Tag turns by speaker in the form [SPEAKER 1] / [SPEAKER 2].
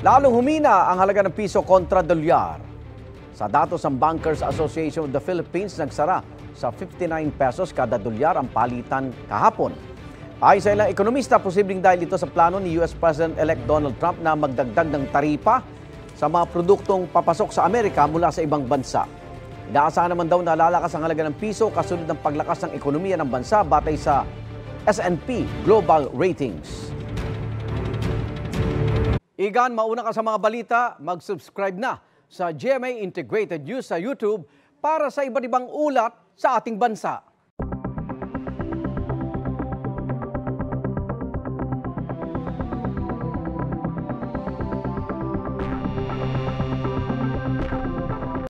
[SPEAKER 1] Lalong humina ang halaga ng piso kontra dolyar. Sa datos ng Bankers Association of the Philippines, nagsara sa 59 pesos kada dolyar ang palitan kahapon. Ayon sa ilang ekonomista, posibleng dahil ito sa plano ni US President-elect Donald Trump na magdagdag ng taripa sa mga produktong papasok sa Amerika mula sa ibang bansa. Inaasahan naman daw na lalakas ang halaga ng piso kasunod ng paglakas ng ekonomiya ng bansa batay sa S&P Global Ratings. Igan, mauna ka sa mga balita, mag-subscribe na sa GMA Integrated News sa YouTube para sa iba't ibang ulat sa ating bansa.